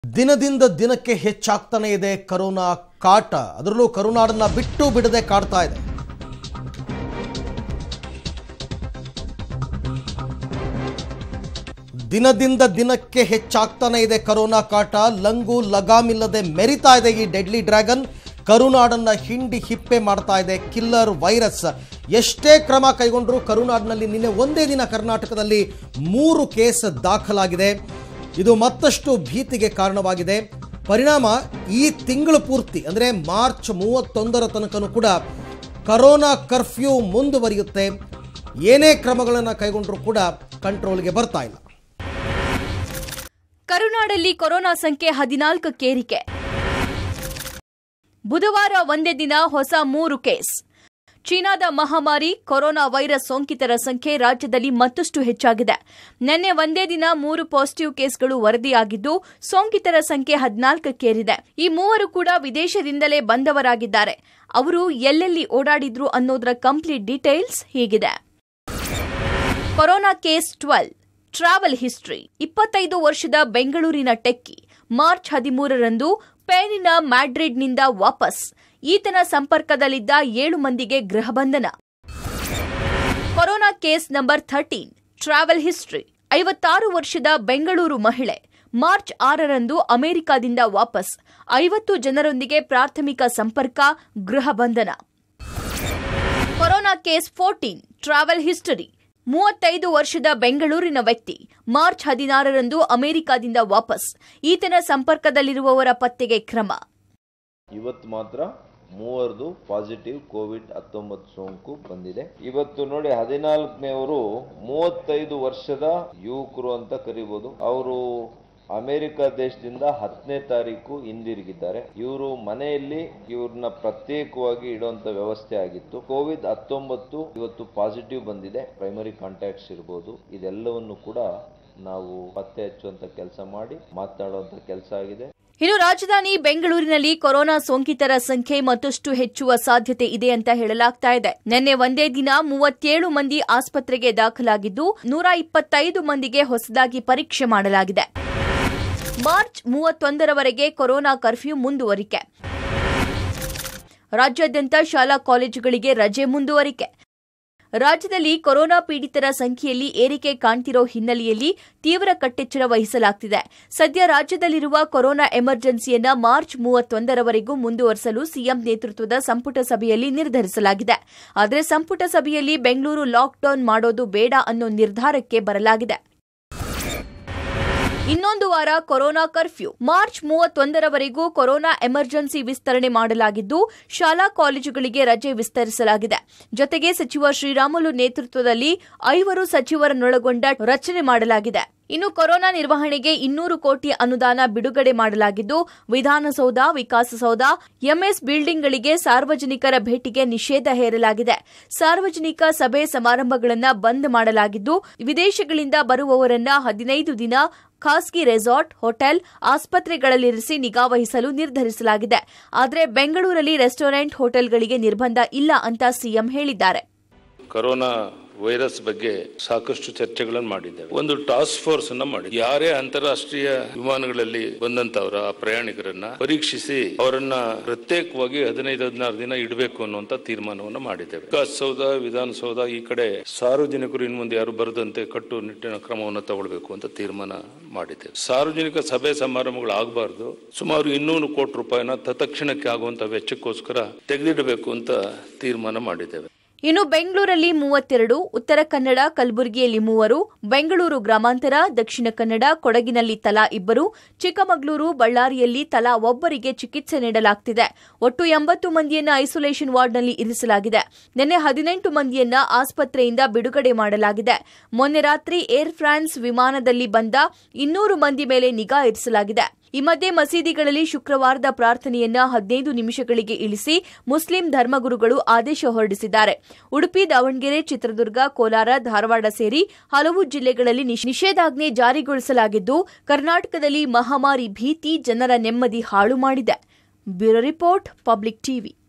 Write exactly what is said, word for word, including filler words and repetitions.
ದಿನದಿಂದ ದಿನಕ್ಕೆ ಹೆಚ್ಚಾಗ್ತಾನೆ ಇದೆ ಕೊರೋನಾ ಕಾಟ. ಅದರಲ್ಲೂ ಕರುನಾಡನ್ನ ಬಿಟ್ಟು ಬಿಡದೆ ಕಾಡ್ತಾ ಇದೆ. ದಿನದಿಂದ ದಿನಕ್ಕೆ ಹೆಚ್ಚಾಗ್ತಾನೆ ಇದೆ ಕೊರೋನಾ ಕಾಟ. ಲಂಗು ಲಗಾಮಿಲ್ಲದೆ ಮೆರಿತಾ ಇದೆ ಈ ಡೆಡ್ಲಿ ಡ್ರ್ಯಾಗನ್. ಕರುನಾಡನ್ನ ಹಿಂಡಿ ಹಿಪ್ಪೆ ಮಾಡ್ತಾ ಇದೆ ಕಿಲ್ಲರ್ ವೈರಸ್. ಎಷ್ಟೇ ಕ್ರಮ ಕೈಗೊಂಡರೂ ಕರುನಾಡಿನಲ್ಲಿ ನಿನ್ನೆ ಒಂದೇ ದಿನ ಕರ್ನಾಟಕದಲ್ಲಿ ಮೂರು ಕೇಸ್ ದಾಖಲಾಗಿದೆ. ಇದು ಮತ್ತಷ್ಟು ಭೀತಿಗೆ ಕಾರಣವಾಗಿದೆ. ಪರಿಣಾಮ ಈ ತಿಂಗಳು ಪೂರ್ತಿ ಅಂದರೆ ಮಾರ್ಚ್ ಮೂವತ್ತೊಂದರ ತನಕನೂ ಕೂಡ ಕೊರೋನಾ ಕರ್ಫ್ಯೂ ಮುಂದುವರಿಯುತ್ತೆ. ಏನೇ ಕ್ರಮಗಳನ್ನು ಕೈಗೊಂಡರೂ ಕೂಡ ಕಂಟ್ರೋಲ್ಗೆ ಬರ್ತಾ ಇಲ್ಲ. ಕರುನಾಡಲ್ಲಿ ಕೊರೋನಾ ಸಂಖ್ಯೆ ಹದಿನಾಲ್ಕಕ್ಕೇರಿಕೆ. ಬುಧವಾರ ಒಂದೇ ದಿನ ಹೊಸ ಮೂರು ಕೇಸ್. ಚೀನಾದ ಮಹಾಮಾರಿ ಕೊರೋನಾ ವೈರಸ್ ಸೋಂಕಿತರ ಸಂಖ್ಯೆ ರಾಜ್ಯದಲ್ಲಿ ಮತ್ತಷ್ಟು ಹೆಚ್ಚಾಗಿದೆ. ನಿನ್ನೆ ಒಂದೇ ದಿನ ಮೂರು ಪಾಸಿಟಿವ್ ಕೇಸ್ಗಳು ವರದಿಯಾಗಿದ್ದು ಸೋಂಕಿತರ ಸಂಖ್ಯೆ ಹದಿನಾಲ್ಕಕ್ಕೇರಿದೆ. ಈ ಮೂವರು ಕೂಡ ವಿದೇಶದಿಂದಲೇ ಬಂದವರಾಗಿದ್ದಾರೆ. ಅವರು ಎಲ್ಲೆಲ್ಲಿ ಓಡಾಡಿದ್ರು ಅನ್ನೋದರ ಕಂಪ್ಲೀಟ್ ಡೀಟೇಲ್ಸ್ ಹೀಗಿದೆ. Corona case twelve. Travel history. ಇಪ್ಪತ್ತೈದು ವರ್ಷದ ಬೆಂಗಳೂರಿನ ಟೆಕ್ಕಿ ಮಾರ್ಚ್ ಹದಿಮೂರರಂದು ಸ್ಪೇನಿನ ಮ್ಯಾಡ್ರಿಡ್ನಿಂದ ವಾಪಸ್. ಈತನ ಸಂಪರ್ಕದಲ್ಲಿದ್ದ ಏಳು ಮಂದಿಗೆ ಗೃಹ ಬಂಧನ. Corona case number thirteen. Travel history. ಐವತ್ತಾರು ವರ್ಷದ ಬೆಂಗಳೂರು ಮಹಿಳೆ ಮಾರ್ಚ್ ಆರರಂದು ಅಮೆರಿಕದಿಂದ ವಾಪಸ್. ಐವತ್ತು ಜನರೊಂದಿಗೆ ಪ್ರಾಥಮಿಕ ಸಂಪರ್ಕ, ಗೃಹ ಬಂಧನ. Corona case fourteen. Travel history. ಮೂವತ್ತೈದು ವರ್ಷದ ಬೆಂಗಳೂರಿನ ವ್ಯಕ್ತಿ ಮಾರ್ಚ್ ಹದಿನಾರರಂದು ಅಮೆರಿಕದಿಂದ ವಾಪಸ್. ಈತನ ಸಂಪರ್ಕದಲ್ಲಿರುವವರ ಪತ್ತೆಗೆ ಕ್ರಮ. ಇವತ್ತು ಮಾತ್ರ ಮೂವರದು ಪಾಸಿಟಿವ್ ಕೋವಿಡ್ ಹತ್ತೊಂಬತ್ತು ಸೋಂಕು ಬಂದಿದೆ. ಇವತ್ತು ನೋಡಿ ಹದಿನಾಲ್ಕನೇವರು ಮೂವತ್ತೈದು ವರ್ಷದ ಯುವಕರು ಅಂತ ಕರಿಬಹುದು. ಅವರು ಅಮೆರಿಕ ದೇಶದಿಂದ ಹತ್ತನೇ ತಾರೀಕು ಹಿಂದಿರುಗಿದ್ದಾರೆ. ಇವರು ಮನೆಯಲ್ಲಿ ಇವ್ರನ್ನ ಪ್ರತ್ಯೇಕವಾಗಿ ಇಡುವಂತ ವ್ಯವಸ್ಥೆ ಆಗಿತ್ತು. ಕೋವಿಡ್ ಹತ್ತೊಂಬತ್ತು ಇವತ್ತು ಪಾಸಿಟಿವ್ ಬಂದಿದೆ. ಪ್ರೈಮರಿ ಕಾಂಟ್ಯಾಕ್ಟ್ಸ್ ಇರಬಹುದು. ಇದೆಲ್ಲವನ್ನು ಕೂಡ ನಾವು ಪತ್ತೆ ಹಚ್ಚುವಂತ ಕೆಲಸ ಮಾಡಿ ಮಾತನಾಡುವಂತ ಕೆಲಸ ಆಗಿದೆ. ಇನ್ನು ರಾಜಧಾನಿ ಬೆಂಗಳೂರಿನಲ್ಲಿ ಕೊರೋನಾ ಸೋಂಕಿತರ ಸಂಖ್ಯೆ ಮತ್ತಷ್ಟು ಹೆಚ್ಚುವ ಸಾಧ್ಯತೆ ಇದೆ ಅಂತ ಹೇಳಲಾಗ್ತಾ ಇದೆ. ನಿನ್ನೆ ಒಂದೇ ದಿನ ಮೂವತ್ತೇಳು ಮಂದಿ ಆಸ್ಪತ್ರೆಗೆ ದಾಖಲಾಗಿದ್ದು ನೂರ ಇಪ್ಪತ್ತೈದು ಮಂದಿಗೆ ಹೊಸದಾಗಿ ಪರೀಕ್ಷೆ ಮಾಡಲಾಗಿದೆ. ಮಾರ್ಚ್ ಮೂವತ್ತೊಂದರವರೆಗೆ ಕೊರೋನಾ ಕರ್ಫ್ಯೂ ಮುಂದುವರಿಕೆ. ರಾಜ್ಯಾದ್ಯಂತ ಶಾಲಾ ಕಾಲೇಜುಗಳಿಗೆ ರಜೆ ಮುಂದುವರಿಕೆ. ರಾಜ್ಯದಲ್ಲಿ ಕೊರೋನಾ ಪೀಡಿತರ ಸಂಖ್ಯೆಯಲ್ಲಿ ಏರಿಕೆ ಕಾಣ್ತಿರೋ ಹಿನ್ನೆಲೆಯಲ್ಲಿ ತೀವ್ರ ಕಟ್ಟೆಚ್ಚರ ವಹಿಸಲಾಗುತ್ತಿದೆ. ಸದ್ಯ ರಾಜ್ಯದಲ್ಲಿರುವ ಕೊರೋನಾ ಎಮರ್ಜೆನ್ಸಿಯನ್ನ ಮಾರ್ಚ್ ಮೂವತ್ತೊಂದರವರೆಗೂ ಮುಂದುವರಿಸಲು ಸಿಎಂ ನೇತೃತ್ವದ ಸಂಪುಟ ಸಭೆಯಲ್ಲಿ ನಿರ್ಧರಿಸಲಾಗಿದೆ. ಆದರೆ ಸಂಪುಟ ಸಭೆಯಲ್ಲಿ ಬೆಂಗಳೂರು ಲಾಕ್ಡೌನ್ ಮಾಡೋದು ಬೇಡ ಅನ್ನೋ ನಿರ್ಧಾರಕ್ಕೆ ಬರಲಾಗಿದೆ. ಇನ್ನೊಂದು ವಾರ ಕೊರೋನಾ ಕರ್ಫ್ಯೂ. ಮಾರ್ಚ್ ಮೂವತ್ತೊಂದರವರೆಗೂ ಕೊರೋನಾ ಎಮರ್ಜೆನ್ಸಿ ವಿಸ್ತರಣೆ ಮಾಡಲಾಗಿದ್ದು ಶಾಲಾ ಕಾಲೇಜುಗಳಿಗೆ ರಜೆ ವಿಸ್ತರಿಸಲಾಗಿದೆ. ಜೊತೆಗೆ ಸಚಿವ ಶ್ರೀರಾಮುಲು ನೇತೃತ್ವದಲ್ಲಿ ಐವರು ಸಚಿವರನ್ನೊಳಗೊಂಡ ರಚನೆ ಮಾಡಲಾಗಿದೆ. ಇನ್ನು ಕೊರೋನಾ ನಿರ್ವಹಣೆಗೆ ಇನ್ನೂರು ಕೋಟಿ ಅನುದಾನ ಬಿಡುಗಡೆ ಮಾಡಲಾಗಿದ್ದು ವಿಧಾನಸೌಧ, ವಿಕಾಸಸೌಧ, ಎಂಎಸ್ ಬಿಲ್ಡಿಂಗ್ಗಳಿಗೆ ಸಾರ್ವಜನಿಕರ ಭೇಟಿಗೆ ನಿಷೇಧ ಹೇರಲಾಗಿದೆ. ಸಾರ್ವಜನಿಕ ಸಭೆ ಸಮಾರಂಭಗಳನ್ನು ಬಂದ್ ಮಾಡಲಾಗಿದ್ದು ವಿದೇಶಗಳಿಂದ ಬರುವವರನ್ನ ಹದಿನೈದು ದಿನ ಖಾಸಗಿ ರೆಸಾರ್ಟ್, ಹೋಟೆಲ್, ಆಸ್ಪತ್ರೆಗಳಲ್ಲಿರಿಸಿ ನಿಗಾವಹಿಸಲು ನಿರ್ಧರಿಸಲಾಗಿದೆ. ಆದರೆ ಬೆಂಗಳೂರಲ್ಲಿ ರೆಸ್ಟೋರೆಂಟ್, ಹೋಟೆಲ್ಗಳಿಗೆ ನಿರ್ಬಂಧ ಇಲ್ಲ ಅಂತ ಸಿಎಂ ಹೇಳಿದ್ದಾರೆ. ಕೊರೋನಾ ವೈರಸ್ ಬಗ್ಗೆ ಸಾಕಷ್ಟು ಚರ್ಚೆಗಳನ್ನು ಮಾಡಿದ್ದೇವೆ. ಒಂದು ಟಾಸ್ಕ್ ಫೋರ್ಸ್ ಅನ್ನ ಮಾಡಿ ಯಾರೇ ಅಂತಾರಾಷ್ಟ್ರೀಯ ವಿಮಾನಗಳಲ್ಲಿ ಬಂದಂತವರ ಪ್ರಯಾಣಿಕರನ್ನ ಪರೀಕ್ಷಿಸಿ ಅವರನ್ನ ಪ್ರತ್ಯೇಕವಾಗಿ ಹದಿನೈದು ಹದಿನಾರು ದಿನ ಇಡಬೇಕು ಅನ್ನುವಂತ ತೀರ್ಮಾನವನ್ನು ಮಾಡಿದ್ದೇವೆ. ವಿಕಾಸಸೌಧ, ವಿಧಾನಸೌಧ ಈ ಕಡೆ ಸಾರ್ವಜನಿಕರು ಇನ್ನು ಮುಂದೆ ಯಾರು ಬರದಂತೆ ಕಟ್ಟುನಿಟ್ಟಿನ ಕ್ರಮವನ್ನು ತಗೊಳ್ಬೇಕು ಅಂತ ತೀರ್ಮಾನ ಮಾಡಿದ್ದೇವೆ. ಸಾರ್ವಜನಿಕ ಸಭೆ ಸಮಾರಂಭಗಳು ಆಗಬಾರ್ದು. ಸುಮಾರು ಇನ್ನೂರು ಕೋಟಿ ರೂಪಾಯಿನ ತತ್ಕ್ಷಣಕ್ಕೆ ಆಗುವಂತ ವೆಚ್ಚಕ್ಕೋಸ್ಕರ ತೆಗೆದಿಡಬೇಕು ಅಂತ ತೀರ್ಮಾನ ಮಾಡಿದ್ದೇವೆ. ಇನ್ನು ಬೆಂಗಳೂರಲ್ಲಿ ಮೂವತ್ತೆರಡು, ಉತ್ತರ ಕನ್ನಡ, ಕಲಬುರಗಿಯಲ್ಲಿ ಮೂವರು, ಬೆಂಗಳೂರು ಗ್ರಾಮಾಂತರ, ದಕ್ಷಿಣ ಕನ್ನಡ, ಕೊಡಗಿನಲ್ಲಿ ತಲಾ ಇಬ್ಬರು, ಚಿಕ್ಕಮಗಳೂರು, ಬಳ್ಳಾರಿಯಲ್ಲಿ ತಲಾ ಒಬ್ಬರಿಗೆ ಚಿಕಿತ್ಸೆ ನೀಡಲಾಗುತ್ತಿದೆ. ಒಟ್ಟು ಎಂಬತ್ತು ಮಂದಿಯನ್ನ ಐಸೋಲೇಷನ್ ವಾರ್ಡ್ನಲ್ಲಿ ಇರಿಸಲಾಗಿದೆ. ನಿನ್ನೆ ಹದಿನೆಂಟು ಮಂದಿಯನ್ನ ಆಸ್ಪತ್ರೆಯಿಂದ ಬಿಡುಗಡೆ ಮಾಡಲಾಗಿದೆ. ಮೊನ್ನೆ ರಾತ್ರಿ ಏರ್ ಫ್ರಾನ್ಸ್ ವಿಮಾನದಲ್ಲಿ ಬಂದ ಇನ್ನೂರು ಮಂದಿ ಮೇಲೆ ನಿಗಾ ಇರಿಸಲಾಗಿದೆ. ಈ ಮಧ್ಯೆ ಮಸೀದಿಗಳಲ್ಲಿ ಶುಕ್ರವಾರದ ಪ್ರಾರ್ಥನೆಯನ್ನ ಹದಿನೈದು ನಿಮಿಷಗಳಿಗೆ ಇಳಿಸಿ ಮುಸ್ಲಿಂ ಧರ್ಮಗುರುಗಳು ಆದೇಶ ಹೊರಡಿಸಿದ್ದಾರೆ. ಉಡುಪಿ, ದಾವಣಗೆರೆ, ಚಿತ್ರದುರ್ಗ, ಕೋಲಾರ, ಧಾರವಾಡ ಸೇರಿ ಹಲವು ಜಿಲ್ಲೆಗಳಲ್ಲಿ ನಿಷೇಧಾಜ್ಞೆ ಜಾರಿಗೊಳಿಸಲಾಗಿದ್ದು ಕರ್ನಾಟಕದಲ್ಲಿ ಮಹಾಮಾರಿ ಭೀತಿ ಜನರ ನೆಮ್ಮದಿ ಹಾಳು ಮಾಡಿದೆ. Bureau report, public TV.